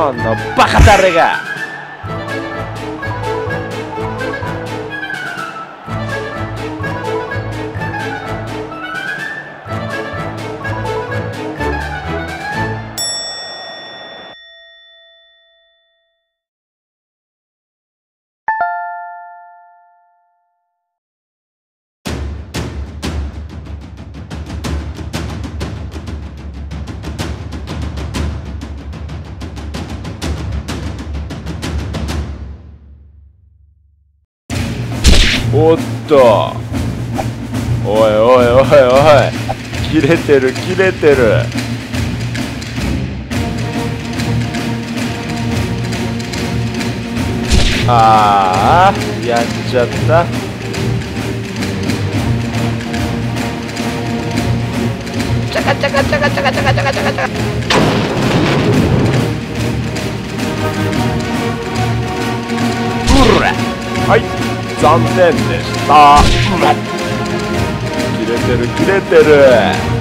このバカタレが。おっと、おいおいおいおい、切れてる切れてる。ああ、やっちゃった。チャカチャカチャカチャカチャカチャカチャカチャカ。うら、はい、残念でした。切れてる切れてる。